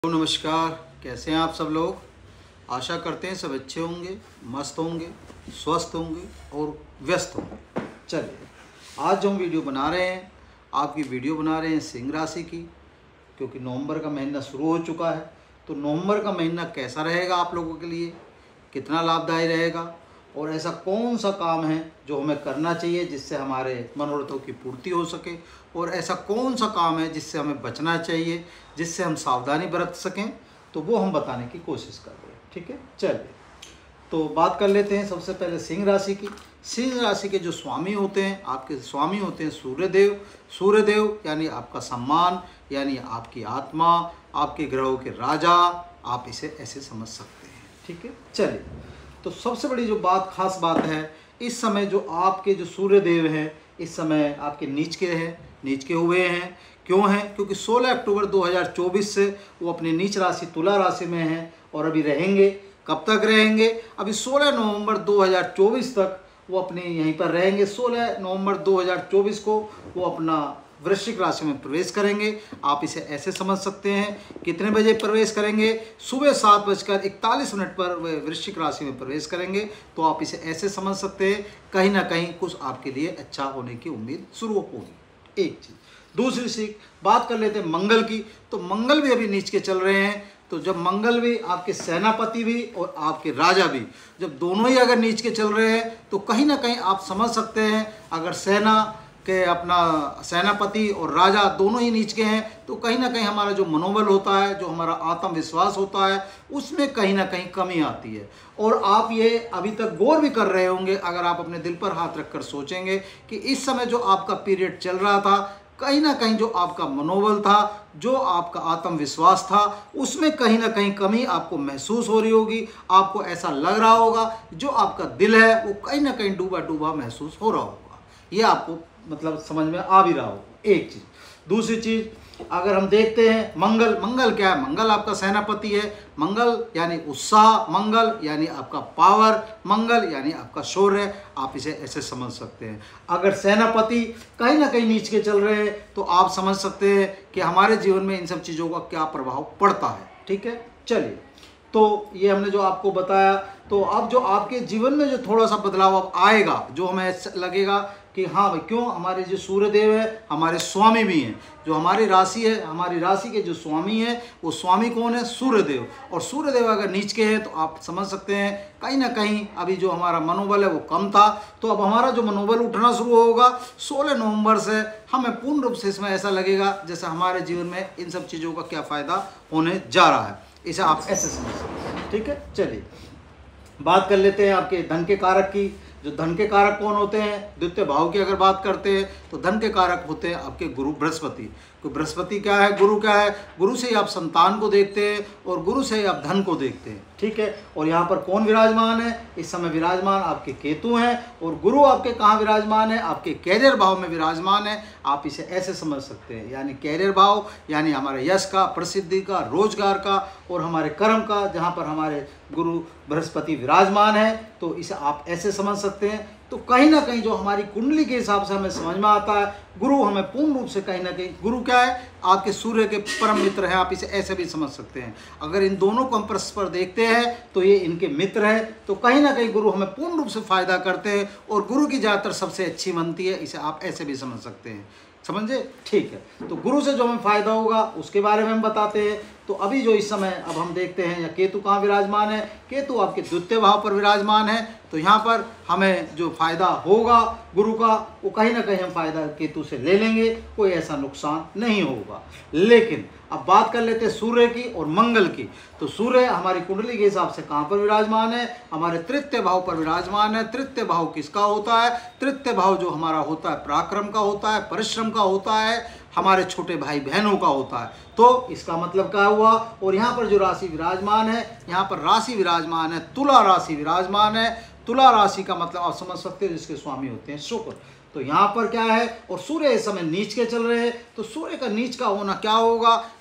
नमस्कार, कैसे हैं आप सब लोग। आशा करते हैं सब अच्छे होंगे, मस्त होंगे, स्वस्थ होंगे और व्यस्त होंगे। चलिए, आज जो हम वीडियो बना रहे हैं, आपकी वीडियो बना रहे हैं सिंह राशि की, क्योंकि नवंबर का महीना शुरू हो चुका है। तो नवंबर का महीना कैसा रहेगा आप लोगों के लिए, कितना लाभदायी रहेगा और ऐसा कौन सा काम है जो हमें करना चाहिए जिससे हमारे मनोरथों की पूर्ति हो सके, और ऐसा कौन सा काम है जिससे हमें बचना चाहिए, जिससे हम सावधानी बरत सकें, तो वो हम बताने की कोशिश कर रहे हैं। ठीक है, चलिए तो बात कर लेते हैं सबसे पहले सिंह राशि की। सिंह राशि के जो स्वामी होते हैं, आपके स्वामी होते हैं सूर्यदेव। सूर्यदेव यानी आपका सम्मान, यानी आपकी आत्मा, आपके ग्रहों के राजा, आप इसे ऐसे समझ सकते हैं। ठीक है, चलिए तो सबसे बड़ी जो बात, खास बात है, इस समय जो आपके जो सूर्यदेव हैं, इस समय आपके नीच के हुए हैं। क्यों हैं? क्योंकि 16 अक्टूबर 2024 से वो अपनी नीच राशि तुला राशि में हैं और अभी रहेंगे। कब तक रहेंगे? अभी 16 नवंबर 2024 तक वो अपने यहीं पर रहेंगे। 16 नवंबर 2024 को वो अपना वृश्चिक राशि में प्रवेश करेंगे। आप इसे ऐसे समझ सकते हैं। कितने बजे प्रवेश करेंगे? सुबह 7:41 पर वे वृश्चिक राशि में प्रवेश करेंगे। तो आप इसे ऐसे समझ सकते हैं, कहीं ना कहीं कुछ आपके लिए अच्छा होने की उम्मीद शुरू होगी। एक चीज़। दूसरी सीख बात कर लेते हैं मंगल की। तो मंगल भी अभी नीच के चल रहे हैं। तो जब मंगल भी, आपके सेनापति भी और आपके राजा भी, जब दोनों ही अगर नीच के चल रहे हैं, तो कहीं ना कहीं आप समझ सकते हैं, अगर सेनापति और राजा दोनों ही नीच के हैं, तो कहीं ना कहीं हमारा जो मनोबल होता है, जो हमारा आत्मविश्वास होता है, उसमें कहीं ना कहीं कमी आती है। और आप ये अभी तक गौर भी कर रहे होंगे, अगर आप अपने दिल पर हाथ रखकर सोचेंगे कि इस समय जो आपका पीरियड चल रहा था, कहीं ना कहीं जो आपका मनोबल था, जो आपका आत्मविश्वास था, उसमें कहीं ना कहीं कमी आपको महसूस हो रही होगी। आपको ऐसा लग रहा होगा, जो आपका दिल है वो कहीं ना कहीं डूबा डूबा महसूस हो रहा होगा। ये आपको मतलब समझ में आ भी रहा होगा। एक चीज़। दूसरी चीज़, अगर हम देखते हैं मंगल क्या है? मंगल आपका सेनापति है। मंगल यानी उत्साह, मंगल यानी आपका पावर, मंगल यानी आपका शौर्य। आप इसे ऐसे समझ सकते हैं। अगर सेनापति कहीं ना कहीं नीच के चल रहे हैं, तो आप समझ सकते हैं कि हमारे जीवन में इन सब चीज़ों का क्या प्रभाव पड़ता है। ठीक है, चलिए तो ये हमने जो आपको बताया। तो अब जो आपके जीवन में जो थोड़ा सा बदलाव अब आएगा, जो हमें लगेगा कि हाँ भाई, क्यों? हमारे जो सूर्यदेव है, हमारे स्वामी भी हैं। जो हमारी राशि है, हमारी राशि के जो स्वामी हैं, वो स्वामी कौन है? सूर्यदेव। और सूर्यदेव अगर नीच के हैं, तो आप समझ सकते हैं कहीं ना कहीं अभी जो हमारा मनोबल है वो कम था। तो अब हमारा जो मनोबल उठना शुरू होगा 16 नवंबर से, हमें पूर्ण रूप से इसमें ऐसा लगेगा जैसे हमारे जीवन में इन सब चीज़ों का क्या फ़ायदा होने जा रहा है। इसे आप ऐसे समझ सकते हैं। ठीक है, चलिए बात कर लेते हैं आपके धन के कारक की। जो धन के कारक कौन होते हैं? द्वितीय भाव की अगर बात करते हैं, तो धन के कारक होते हैं आपके गुरु बृहस्पति। तो बृहस्पति क्या है? गुरु क्या है? गुरु से ही आप संतान को देखते हैं और गुरु से ही आप धन को देखते हैं। ठीक है, और यहाँ पर कौन विराजमान है? इस समय विराजमान आपके केतु हैं। और गुरु आपके कहाँ विराजमान है? आपके कैरियर भाव में विराजमान है। आप इसे ऐसे समझ सकते हैं, यानी कैरियर भाव यानी हमारे यश का, प्रसिद्धि का, रोजगार का और हमारे कर्म का, जहाँ पर हमारे गुरु बृहस्पति विराजमान है। तो इसे आप ऐसे समझ सकते हैं। तो कहीं ना कहीं जो हमारी कुंडली के हिसाब से हमें समझ में आता है, गुरु हमें पूर्ण रूप से कहीं ना कहीं, गुरु क्या है? आपके सूर्य के परम मित्र हैं। आप इसे ऐसे भी समझ सकते हैं। अगर इन दोनों को हम परस्पर देखते हैं, तो ये इनके मित्र हैं। तो कहीं ना कहीं गुरु हमें पूर्ण रूप से फायदा करते हैं और गुरु की ज़्यादातर सबसे अच्छी बनती है। इसे आप ऐसे भी समझ सकते हैं। समझे? ठीक है, तो गुरु से जो हमें फायदा होगा उसके बारे में हम बताते हैं। तो अभी जो इस समय अब हम देखते हैं, या केतु कहाँ विराजमान है? केतु आपके द्वितीय भाव पर विराजमान है। तो यहाँ पर हमें जो फायदा होगा गुरु का, वो कहीं ना कहीं हम फायदा केतु से ले लेंगे, कोई ऐसा नुकसान नहीं होगा। लेकिन अब बात कर लेते हैं सूर्य की और मंगल की। तो सूर्य हमारी कुंडली के हिसाब से कहाँ पर विराजमान है? हमारे तृतीय भाव पर विराजमान है। तृतीय भाव किसका होता है? तृतीय भाव जो हमारा होता है पराक्रम का होता है, परिश्रम का होता है, हमारे छोटे भाई बहनों का होता है। तो इसका मतलब क्या हुआ? और यहाँ पर जो राशि विराजमान है, यहाँ पर राशि विराजमान है, तुला राशि विराजमान है। तुला राशि का मतलब आप समझ सकते हैं, जिसके स्वामी होते हैं शुक्र। तो यहाँ पर क्या है? और सूर्य इस समय नीच के चल रहे हैं। तो सूर्य का नीच का होना क्या होगा?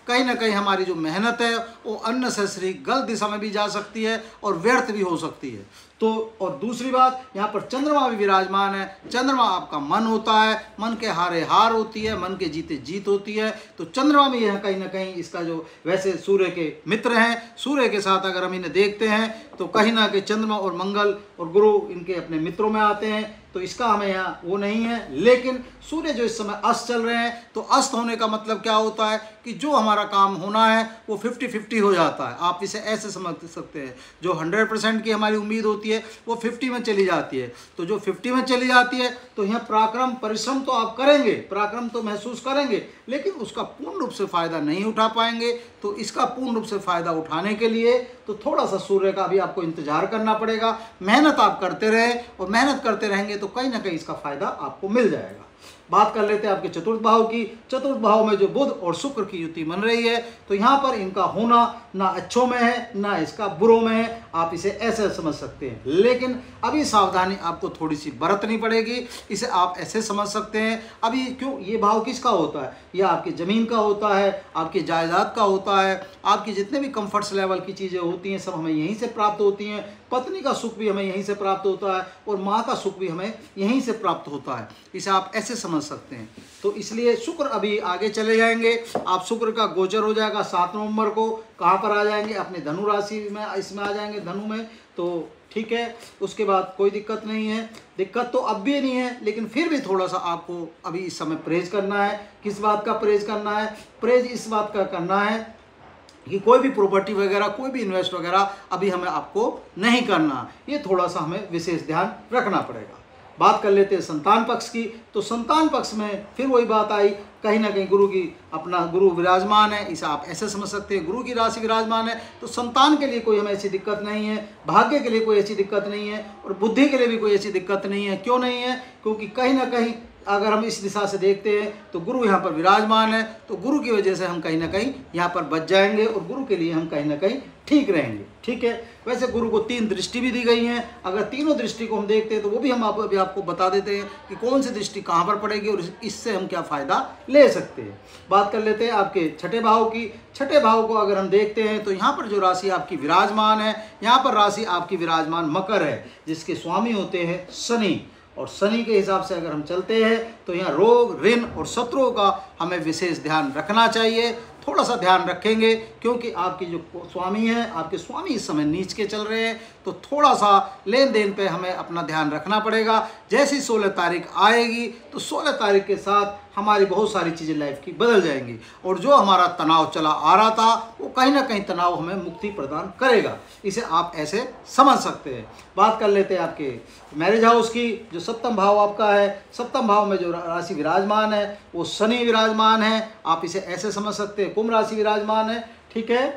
कहीं ना कहीं हमारी जो मेहनत है वो अननेसेसरी गलत दिशा में भी जा सकती है और व्यर्थ भी हो सकती है। तो और दूसरी बात, यहाँ पर चंद्रमा भी विराजमान है। चंद्रमा आपका मन होता है, मन के हारे हार होती है, मन के जीते जीत होती है। तो चंद्रमा भी यह कहीं ना कहीं इसका जो वैसे सूर्य के मित्र हैं, सूर्य के साथ अगर हम इन्हें देखते हैं तो कहीं ना कहीं चंद्रमा और मंगल और गुरु इनके अपने मित्रों में आते हैं। तो इसका हमें यहाँ वो नहीं है। लेकिन सूर्य जो इस समय अस्त चल रहे हैं, तो अस्त होने का मतलब क्या होता है कि जो हमारा काम होना है वो 50-50 हो जाता है। आप इसे ऐसे समझ सकते हैं, जो 100% की हमारी उम्मीद होती है वो 50 में चली जाती है। तो जो 50 में चली जाती है तो यहाँ पराक्रम परिश्रम तो आप करेंगे, पराक्रम तो महसूस करेंगे, लेकिन उसका पूर्ण रूप से फ़ायदा नहीं उठा पाएंगे। तो इसका पूर्ण रूप से फ़ायदा उठाने के लिए तो थोड़ा सा सूर्य का भी आपको इंतजार करना पड़ेगा। मेहनत आप करते रहे और मेहनत करते रहेंगे तो कहीं ना कहीं इसका फ़ायदा आपको मिल जाएगा। बात कर लेते हैं आपके चतुर्थ भाव की। चतुर्थ भाव में जो बुध और शुक्र की युति बन रही है, तो यहाँ पर इनका होना ना अच्छों में है ना इसका बुरों में है। आप इसे ऐसे समझ सकते हैं, लेकिन अभी सावधानी आपको थोड़ी सी बरतनी पड़ेगी। इसे आप ऐसे समझ सकते हैं, अभी क्यों ये भाव किसका होता है, यह आपकी ज़मीन का होता है, आपकी जायदाद का होता है, आपकी जितने भी कंफर्ट्स लेवल की चीज़ें होती हैं सब हमें यहीं से प्राप्त होती हैं। पत्नी का सुख भी हमें यहीं से प्राप्त होता है और माँ का सुख भी हमें यहीं से प्राप्त होता है। इसे आप ऐसे समझ सकते हैं। तो इसलिए शुक्र अभी आगे चले जाएंगे। आप शुक्र का गोचर हो जाएगा 7 नवंबर को। कहाँ पर आ जाएंगे, अपने धनु राशि में इसमें आ जाएंगे, धनु में। तो ठीक है, उसके बाद कोई दिक्कत नहीं है। दिक्कत तो अब भी नहीं है, लेकिन फिर भी थोड़ा सा आपको अभी इस समय परहेज करना है। किस बात का परहेज करना है? परहेज इस बात का करना है कि कोई भी प्रॉपर्टी वगैरह, कोई भी इन्वेस्ट वगैरह अभी हमें आपको नहीं करना। ये थोड़ा सा हमें विशेष ध्यान रखना पड़ेगा। बात कर लेते हैं संतान पक्ष की। तो संतान पक्ष में फिर वही बात आई, कहीं ना कहीं गुरु की अपना गुरु विराजमान है। इसे आप ऐसे समझ सकते हैं, गुरु की राशि विराजमान है तो संतान के लिए कोई हमें ऐसी दिक्कत नहीं है, भाग्य के लिए कोई ऐसी दिक्कत नहीं है और बुद्धि के लिए भी कोई ऐसी दिक्कत नहीं है। क्यों नहीं है? क्योंकि कहीं ना कहीं अगर हम इस दिशा से देखते हैं तो गुरु यहाँ पर विराजमान है। तो गुरु की वजह से हम कहीं ना कहीं यहाँ पर बच जाएंगे और गुरु के लिए हम कहीं ना कहीं ठीक रहेंगे। ठीक है, वैसे गुरु को 3 दृष्टि भी दी गई हैं। अगर तीनों दृष्टि को हम देखते हैं तो वो भी हम अभी आपको बता देते हैं कि कौन सी दृष्टि कहाँ पर पड़ेगी और इससे हम क्या फ़ायदा ले सकते हैं। बात कर लेते हैं आपके छठे भाव की। छठे भाव को अगर हम देखते हैं तो यहाँ पर जो राशि आपकी विराजमान है, यहाँ पर राशि आपकी विराजमान मकर है, जिसके स्वामी होते हैं शनि। और शनि के हिसाब से अगर हम चलते हैं तो यहाँ रोग, ऋण और शत्रुओं का हमें विशेष ध्यान रखना चाहिए। थोड़ा सा ध्यान रखेंगे क्योंकि आपकी जो स्वामी है, आपके स्वामी इस समय नीच के चल रहे हैं, तो थोड़ा सा लेन देन पे हमें अपना ध्यान रखना पड़ेगा। जैसी 16 तारीख आएगी तो 16 तारीख के साथ हमारी बहुत सारी चीज़ें लाइफ की बदल जाएंगी और जो हमारा तनाव चला आ रहा था वो कहीं ना कहीं तनाव हमें मुक्ति प्रदान करेगा। इसे आप ऐसे समझ सकते हैं। बात कर लेते हैं आपके मैरिज हाउस की। जो सप्तम भाव आपका है, सप्तम भाव में जो राशि विराजमान है वो शनि विराजमान है। आप इसे ऐसे समझ सकते हैं, कुंभ राशि विराजमान है। ठीक है,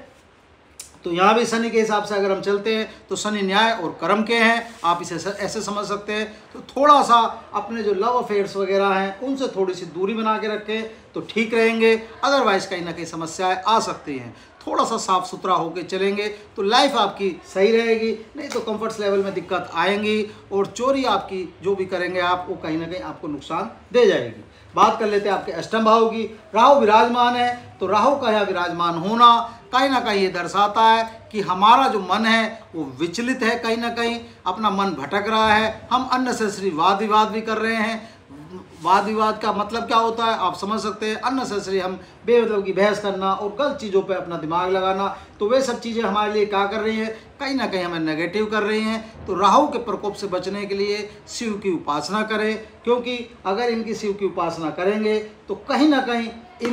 तो यहाँ भी शनि के हिसाब से अगर हम चलते हैं तो शनि न्याय और कर्म के हैं। आप इसे ऐसे समझ सकते हैं। तो थोड़ा सा अपने जो लव अफेयर्स वगैरह हैं उनसे थोड़ी सी दूरी बना के रखें तो ठीक रहेंगे। अदरवाइज़ कहीं ना कहीं समस्याएं आ सकती हैं। थोड़ा सा साफ सुथरा होकर चलेंगे तो लाइफ आपकी सही रहेगी, नहीं तो कंफर्ट्स लेवल में दिक्कत आएंगी और चोरी आपकी जो भी करेंगे आप वो कहीं ना कहीं आपको नुकसान दे जाएगी। बात कर लेते हैं आपके अष्टम भाव की। राहु विराजमान है, तो राहु का यहाँ विराजमान होना कहीं ना कहीं ये दर्शाता है कि हमारा जो मन है वो विचलित है, कहीं ना कहीं अपना मन भटक रहा है। हम अननेसेसरी वाद विवाद भी कर रहे हैं। वाद विवाद का मतलब क्या होता है आप समझ सकते हैं, अननेसेसरी हम बेमतलब की बहस करना और गलत चीज़ों पे अपना दिमाग लगाना। तो वे सब चीज़ें हमारे लिए क्या कर रही हैं, कहीं ना कहीं हमें नेगेटिव कर रही हैं। तो राहु के प्रकोप से बचने के लिए शिव की उपासना करें, क्योंकि अगर इनकी शिव की उपासना करेंगे तो कहीं ना कहीं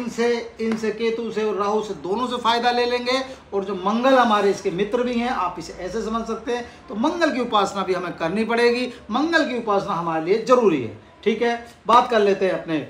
इनसे केतु से और राहु से दोनों से फायदा ले लेंगे। और जो मंगल हमारे इसके मित्र भी हैं, आप इसे ऐसे समझ सकते हैं। तो मंगल की उपासना भी हमें करनी पड़ेगी। मंगल की उपासना हमारे लिए जरूरी है। ठीक है, बात कर लेते हैं अपने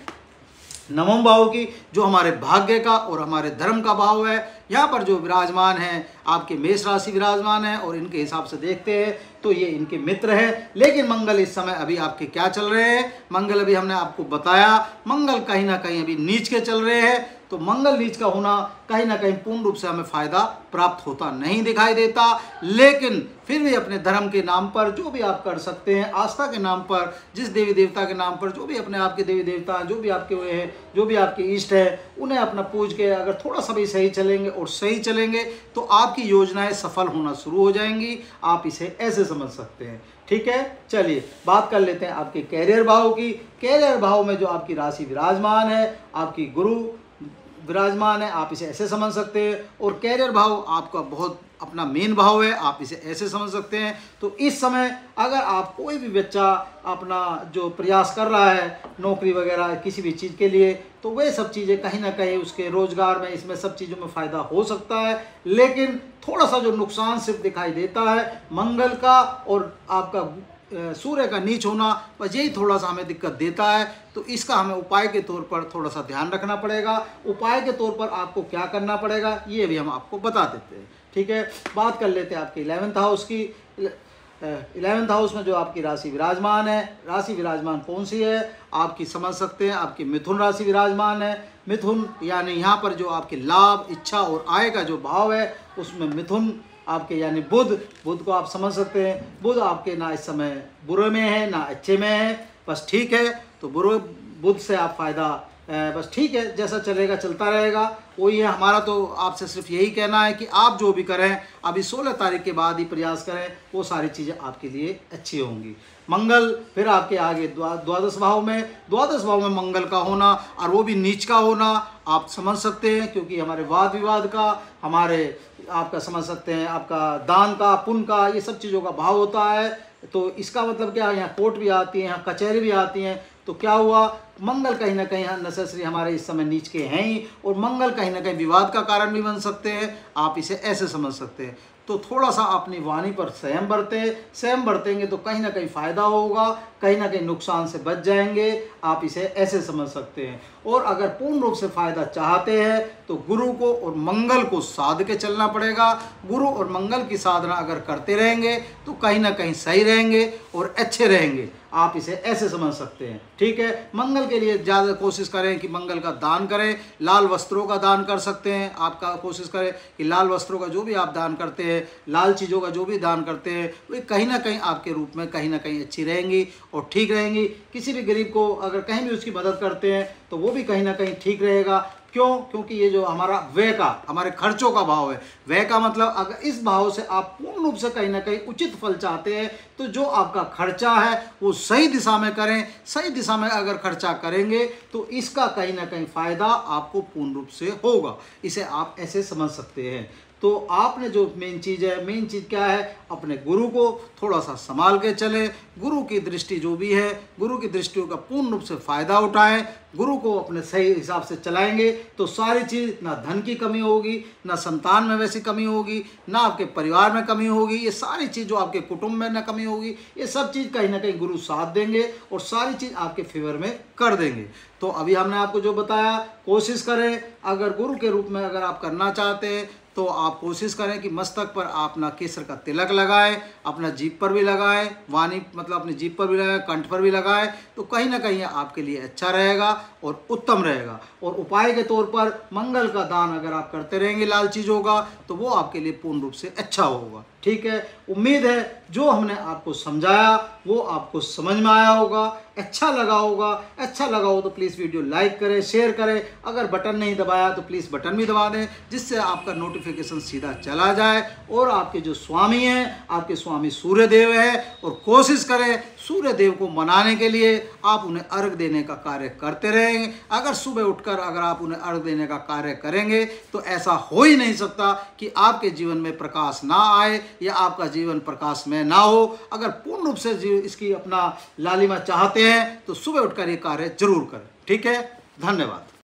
नवम भाव की, जो हमारे भाग्य का और हमारे धर्म का भाव है। यहाँ पर जो विराजमान है आपके मेष राशि विराजमान है और इनके हिसाब से देखते हैं तो ये इनके मित्र है। लेकिन मंगल इस समय अभी आपके क्या चल रहे हैं, मंगल अभी हमने आपको बताया, मंगल कहीं ना कहीं अभी नीच के चल रहे हैं। तो मंगल नीच का होना कहीं ना कहीं पूर्ण रूप से हमें फायदा प्राप्त होता नहीं दिखाई देता। लेकिन फिर भी अपने धर्म के नाम पर जो भी आप कर सकते हैं, आस्था के नाम पर, जिस देवी देवता के नाम पर, जो भी अपने आप के देवी देवता हैं, जो भी आपके हुए हैं, जो भी आपके इष्ट है, उन्हें अपना पूज के अगर थोड़ा सा भी सही चलेंगे और सही चलेंगे तो आपकी योजनाएं सफल होना शुरू हो जाएंगी। आप इसे ऐसे समझ सकते हैं। ठीक है, चलिए बात कर लेते हैं आपके कैरियर भाव की। कैरियर भाव में जो आपकी राशि विराजमान है, आपकी गुरु विराजमान है, आप इसे ऐसे समझ सकते हैं। और कैरियर भाव आपका बहुत अपना मेन भाव है, आप इसे ऐसे समझ सकते हैं। तो इस समय अगर आप कोई भी बच्चा अपना जो प्रयास कर रहा है नौकरी वगैरह किसी भी चीज़ के लिए, तो वे सब चीज़ें कहीं ना कहीं उसके रोजगार में, इसमें सब चीज़ों में फ़ायदा हो सकता है। लेकिन थोड़ा सा जो नुकसान सिर्फ दिखाई देता है मंगल का और आपका सूर्य का नीच होना, बस यही थोड़ा सा हमें दिक्कत देता है। तो इसका हमें उपाय के तौर पर थोड़ा सा ध्यान रखना पड़ेगा। उपाय के तौर पर आपको क्या करना पड़ेगा ये भी हम आपको बता देते हैं। ठीक है, बात कर लेते हैं आपके 11th हाउस की। 11th हाउस में जो आपकी राशि विराजमान है, राशि विराजमान कौन सी है आपकी समझ सकते हैं, आपकी मिथुन राशि विराजमान है। मिथुन यानी यहाँ पर जो आपके लाभ, इच्छा और आय का जो भाव है उसमें मिथुन आपके यानी बुध को आप समझ सकते हैं। बुध आपके ना इस समय बुरे में है ना अच्छे में है, बस ठीक है। तो बुध से आप फायदा बस ठीक है, जैसा चलेगा चलता रहेगा, वही है हमारा। तो आपसे सिर्फ यही कहना है कि आप जो भी करें अभी 16 तारीख के बाद ही प्रयास करें, वो सारी चीज़ें आपके लिए अच्छी होंगी। मंगल फिर आपके आगे द्वादश भाव में, द्वादश भाव में मंगल का होना और वो भी नीच का होना आप समझ सकते हैं, क्योंकि हमारे वाद विवाद का, हमारे आपका समझ सकते हैं आपका दान का, पुण्य का, ये सब चीज़ों का भाव होता है। तो इसका मतलब क्या है, यहाँ कोर्ट भी आती है, यहाँ कचहरी भी आती हैं। तो क्या हुआ, मंगल कहीं ना कहीं नेसेसरी हमारे इस समय नीच के हैं ही, और मंगल कहीं ना कहीं विवाद का कारण भी बन सकते हैं। आप इसे ऐसे समझ सकते हैं। तो थोड़ा सा अपनी वाणी पर संयम बरतेंगे तो कहीं ना कहीं फ़ायदा होगा, कहीं ना कहीं नुकसान से बच जाएंगे। आप इसे ऐसे समझ सकते हैं। और अगर पूर्ण रूप से फ़ायदा चाहते हैं तो गुरु को और मंगल को साध के चलना पड़ेगा। गुरु और मंगल की साधना अगर करते रहेंगे तो कहीं ना कहीं सही रहेंगे और अच्छे रहेंगे। आप इसे ऐसे समझ सकते हैं। ठीक है, मंगल के लिए ज़्यादा कोशिश करें कि मंगल का दान करें। लाल वस्त्रों का दान कर सकते हैं। आपका कोशिश करें कि लाल वस्त्रों का जो भी आप दान करते हैं, लाल चीज़ों का जो भी दान करते हैं, वे कहीं ना कहीं आपके रूप में कहीं ना कहीं अच्छी रहेंगी और ठीक रहेंगी। किसी भी गरीब को अगर कहीं भी उसकी मदद करते हैं तो वो भी कहीं ना कहीं ठीक रहेगा। क्यों? क्योंकि ये जो हमारा व्यय का, हमारे खर्चों का भाव है, व्यय का मतलब अगर इस भाव से आप पूर्ण रूप से कहीं ना कहीं उचित फल चाहते हैं तो जो आपका खर्चा है वो सही दिशा में करें। सही दिशा में अगर खर्चा करेंगे तो इसका कहीं ना कहीं फ़ायदा आपको पूर्ण रूप से होगा। इसे आप ऐसे समझ सकते हैं। तो आपने जो मेन चीज़ है, मेन चीज़ क्या है, अपने गुरु को थोड़ा सा संभाल के चले। गुरु की दृष्टि जो भी है, गुरु की दृष्टियों का पूर्ण रूप से फ़ायदा उठाएं। गुरु को अपने सही हिसाब से चलाएंगे तो सारी चीज़, ना धन की कमी होगी, ना संतान में वैसी कमी होगी, ना आपके परिवार में कमी होगी। ये सारी चीज़ जो आपके कुटुंब में ना कमी होगी, ये सब चीज़ कहीं ना कहीं गुरु साथ देंगे और सारी चीज़ आपके फेवर में कर देंगे। तो अभी हमने आपको जो बताया, कोशिश करें अगर गुरु के रूप में अगर आप करना चाहते हैं तो आप कोशिश करें कि मस्तक पर आप ना केसर का तिलक लगाएं, अपना जीभ पर भी लगाएं, वाणी मतलब अपनी जीभ पर भी लगाएं, कंठ पर भी लगाएं। तो कहीं ना कहीं आपके लिए अच्छा रहेगा और उत्तम रहेगा। और उपाय के तौर पर मंगल का दान अगर आप करते रहेंगे लाल चीज़ों का, तो वो आपके लिए पूर्ण रूप से अच्छा होगा। ठीक है, उम्मीद है जो हमने आपको समझाया वो आपको समझ में आया होगा, अच्छा लगा होगा। अच्छा लगा हो तो प्लीज़ वीडियो लाइक करें, शेयर करें। अगर बटन नहीं दबाया तो प्लीज़ बटन भी दबा दें, जिससे आपका नोटिफिकेशन सीधा चला जाए। और आपके जो स्वामी हैं, आपके स्वामी सूर्य देव हैं, और कोशिश करें सूर्य देव को मनाने के लिए आप उन्हें अर्घ देने का कार्य करते रहेंगे। अगर सुबह उठकर अगर आप उन्हें अर्घ देने का कार्य करेंगे तो ऐसा हो ही नहीं सकता कि आपके जीवन में प्रकाश ना आए या आपका जीवन प्रकाश में ना हो। अगर पूर्ण रूप से इसकी अपना लालिमा चाहते हैं तो सुबह उठकर ये कार्य जरूर करें। ठीक है, धन्यवाद।